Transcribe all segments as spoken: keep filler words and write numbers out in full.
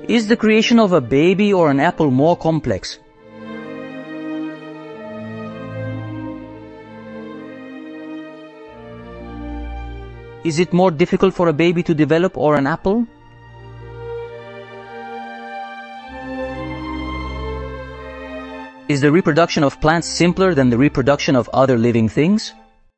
Is the creation of a baby or an apple more complex? Is it more difficult for a baby to develop or an apple? Is the reproduction of plants simpler than the reproduction of other living things?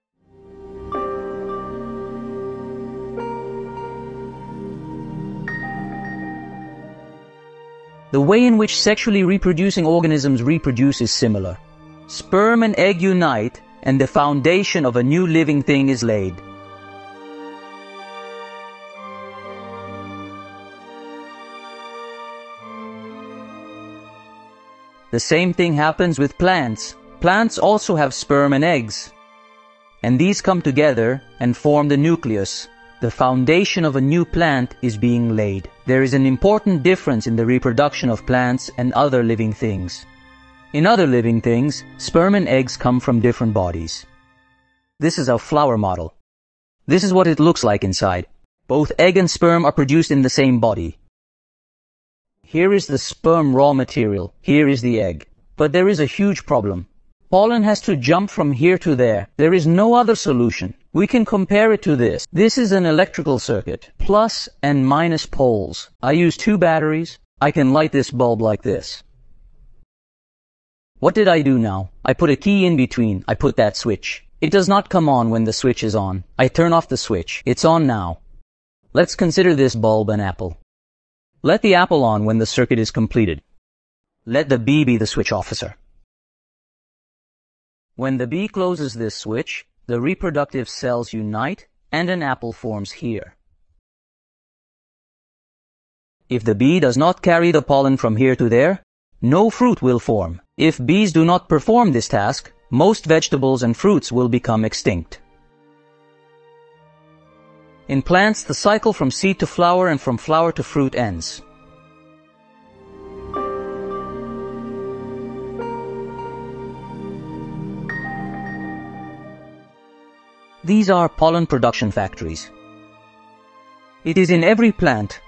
The way in which sexually reproducing organisms reproduce is similar. Sperm and egg unite, and the foundation of a new living thing is laid. The same thing happens with plants. Plants also have sperm and eggs. And these come together and form the nucleus. The foundation of a new plant is being laid. There is an important difference in the reproduction of plants and other living things. In other living things, sperm and eggs come from different bodies. This is a flower model. This is what it looks like inside. Both egg and sperm are produced in the same body. Here is the sperm raw material, here is the egg. But there is a huge problem. Pollen has to jump from here to there. There is no other solution. We can compare it to this. This is an electrical circuit, plus and minus poles. I use two batteries. I can light this bulb like this. What did I do now? I put a key in between. I put that switch. It does not come on when the switch is on. I turn off the switch. It's on now. Let's consider this bulb an apple. Let the apple on when the circuit is completed. Let the bee be the switch officer. When the bee closes this switch, the reproductive cells unite and an apple forms here. If the bee does not carry the pollen from here to there, no fruit will form. If bees do not perform this task, most vegetables and fruits will become extinct. In plants, the cycle from seed to flower and from flower to fruit ends. These are pollen production factories. It is in every plant.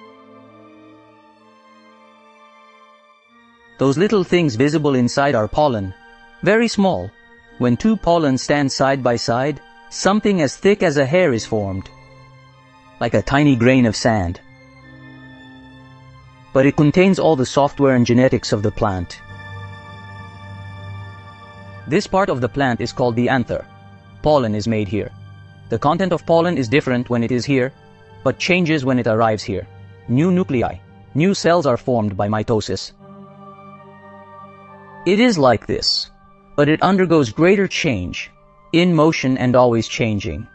Those little things visible inside are pollen, very small. When two pollens stand side by side, something as thick as a hair is formed, like a tiny grain of sand. But it contains all the software and genetics of the plant. This part of the plant is called the anther. Pollen is made here. The content of pollen is different when it is here, but changes when it arrives here. New nuclei, new cells are formed by mitosis. It is like this, but it undergoes greater change, in motion and always changing.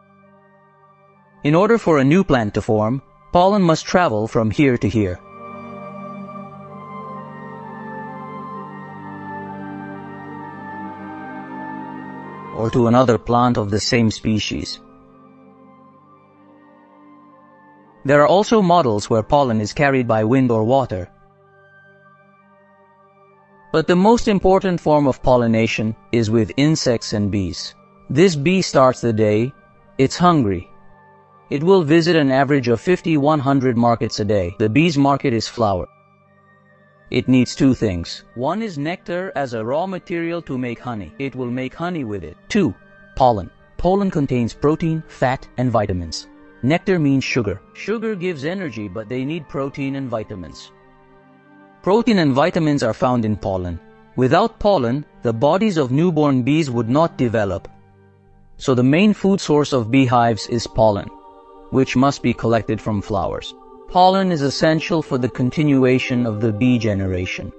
In order for a new plant to form, pollen must travel from here to here. Or to another plant of the same species. There are also models where pollen is carried by wind or water. But the most important form of pollination is with insects and bees. This bee starts the day, it's hungry. It will visit an average of fifty to one hundred markets a day. The bee's market is flower. It needs two things. One is nectar as a raw material to make honey. It will make honey with it. Two, pollen. Pollen contains protein, fat, and vitamins. Nectar means sugar. Sugar gives energy, but they need protein and vitamins. Protein and vitamins are found in pollen. Without pollen, the bodies of newborn bees would not develop. So the main food source of beehives is pollen, which must be collected from flowers. Pollen is essential for the continuation of the bee generation.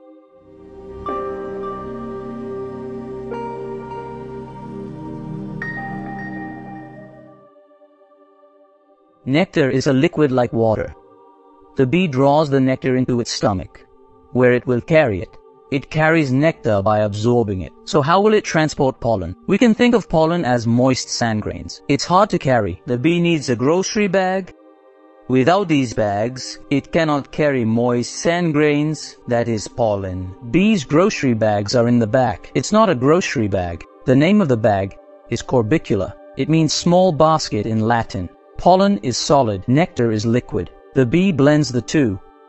Nectar is a liquid like water. The bee draws the nectar into its stomach, where it will carry it. It carries nectar by absorbing it. So how will it transport pollen? We can think of pollen as moist sand grains. It's hard to carry. The bee needs a grocery bag. Without these bags, it cannot carry moist sand grains, that is pollen. Bees' grocery bags are in the back. It's not a grocery bag. The name of the bag is corbicula. It means small basket in Latin. Pollen is solid, nectar is liquid. The bee blends the two.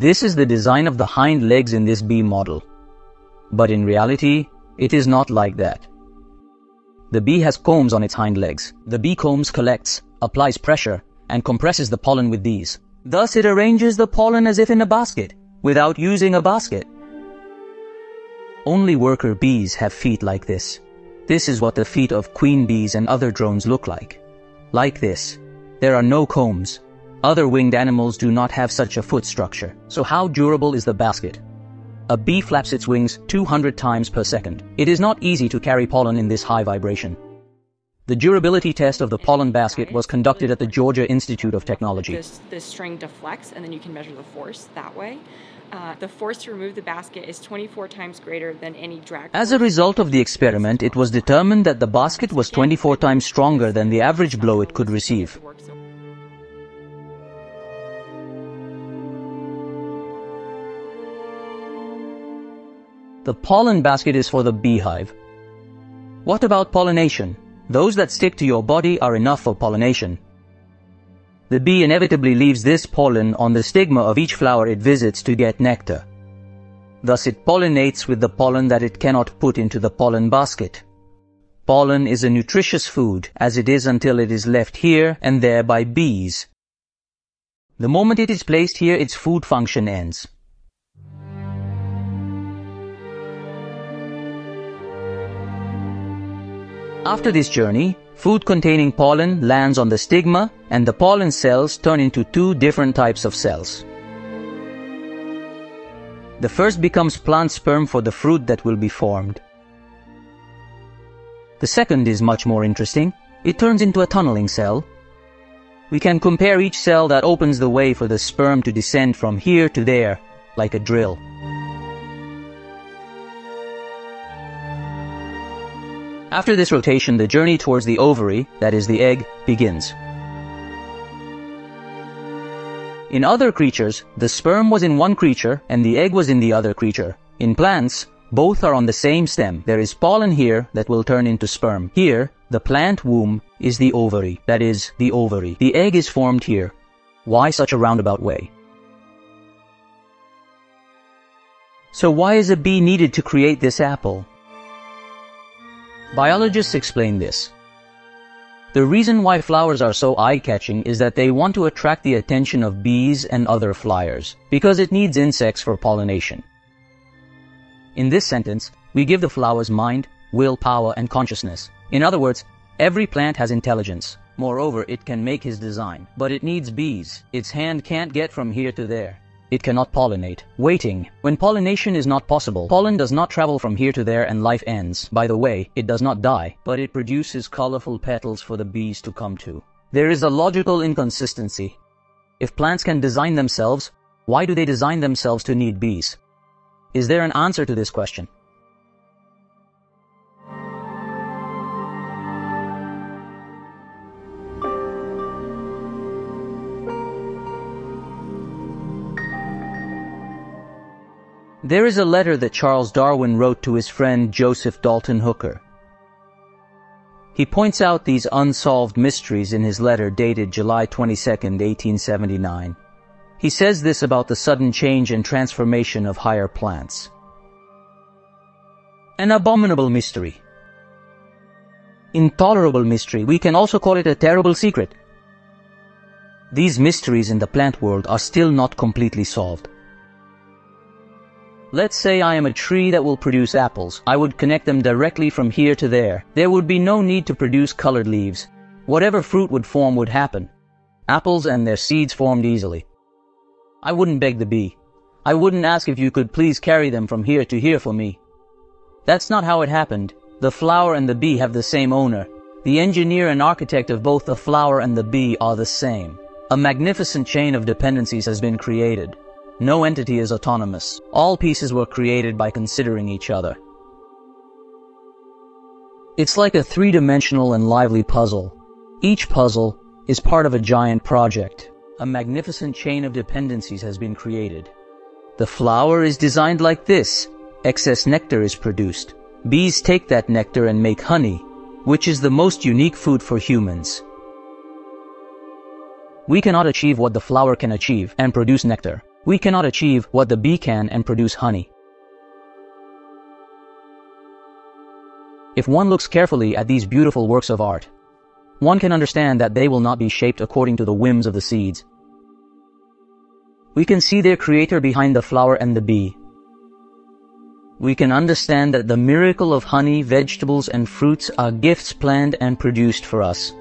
This is the design of the hind legs in this bee model. But in reality, it is not like that. The bee has combs on its hind legs. The bee combs collects, applies pressure, and compresses the pollen with these. Thus it arranges the pollen as if in a basket, without using a basket. Only worker bees have feet like this. This is what the feet of queen bees and other drones look like. Like this. There are no combs. Other winged animals do not have such a foot structure. So how durable is the basket? A bee flaps its wings two hundred times per second. It is not easy to carry pollen in this high vibration. The durability test of the pollen basket was conducted at the Georgia Institute of Technology. This, this string deflects, and then you can measure the force that way. Uh, the force to remove the basket is twenty-four times greater than any drag force. As a result of the experiment, it was determined that the basket was twenty-four times stronger than the average blow it could receive. The pollen basket is for the beehive. What about pollination? Those that stick to your body are enough for pollination. The bee inevitably leaves this pollen on the stigma of each flower it visits to get nectar. Thus it pollinates with the pollen that it cannot put into the pollen basket. Pollen is a nutritious food, as it is until it is left here and there by bees. The moment it is placed here, its food function ends. After this journey, food containing pollen lands on the stigma, and the pollen cells turn into two different types of cells. The first becomes plant sperm for the fruit that will be formed. The second is much more interesting. It turns into a tunneling cell. We can compare each cell that opens the way for the sperm to descend from here to there, like a drill. After this rotation, the journey towards the ovary, that is the egg, begins. In other creatures, the sperm was in one creature and the egg was in the other creature. In plants, both are on the same stem. There is pollen here that will turn into sperm. Here, the plant womb is the ovary, that is, the ovary. The egg is formed here. Why such a roundabout way? So why is a bee needed to create this apple? Biologists explain this. The reason why flowers are so eye-catching is that they want to attract the attention of bees and other fliers, because it needs insects for pollination. In this sentence, we give the flowers mind, will, power, and consciousness. In other words, every plant has intelligence. Moreover, it can make his design, but it needs bees. Its hand can't get from here to there. It cannot pollinate. Waiting. When pollination is not possible, pollen does not travel from here to there and life ends. By the way, it does not die, but it produces colorful petals for the bees to come to. There is a logical inconsistency. If plants can design themselves, why do they design themselves to need bees? Is there an answer to this question? There is a letter that Charles Darwin wrote to his friend Joseph Dalton Hooker. He points out these unsolved mysteries in his letter dated July twenty-second, eighteen seventy-nine. He says this about the sudden change and transformation of higher plants. An abominable mystery. Intolerable mystery. We can also call it a terrible secret. These mysteries in the plant world are still not completely solved. Let's say I am a tree that will produce apples. I would connect them directly from here to there. There would be no need to produce colored leaves. Whatever fruit would form would happen. Apples and their seeds formed easily. I wouldn't beg the bee. I wouldn't ask if you could please carry them from here to here for me. That's not how it happened. The flower and the bee have the same owner. The engineer and architect of both the flower and the bee are the same. A magnificent chain of dependencies has been created. No entity is autonomous. All pieces were created by considering each other. It's like a three-dimensional and lively puzzle. Each puzzle is part of a giant project. A magnificent chain of dependencies has been created. The flower is designed like this. Excess nectar is produced. Bees take that nectar and make honey, which is the most unique food for humans. We cannot achieve what the flower can achieve and produce nectar. we cannot achieve what the bee can and produce honey. If one looks carefully at these beautiful works of art, one can understand that they will not be shaped according to the whims of the seeds. We can see their creator behind the flower and the bee. We can understand that the miracle of honey, vegetables, and fruits are gifts planned and produced for us.